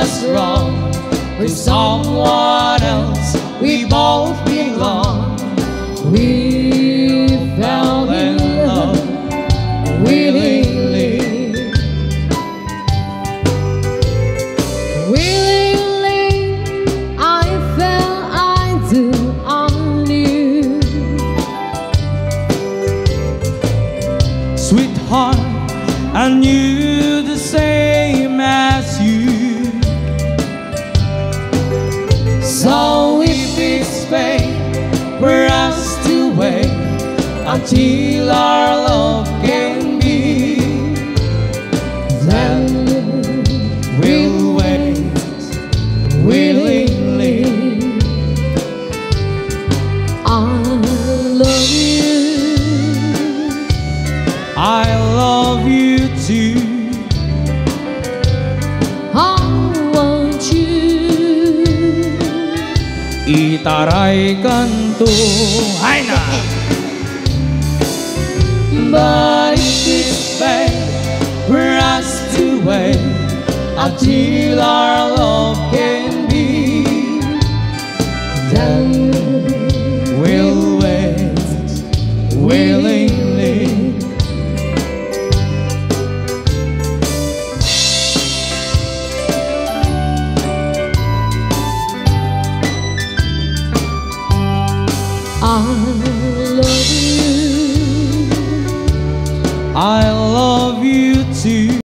was wrong with someone else. We both belong. We fell in love willingly. Willingly, I fell, I do on you. Sweetheart, I knew the same as you. So if it's fate for us to wait until our love can be, then we'll wait willingly. I love you. I love you too. I want you. Itaray kanto. Ay na! But if it's fate for us to wait until our love can be, then we'll wait willingly. I love you. I love you too.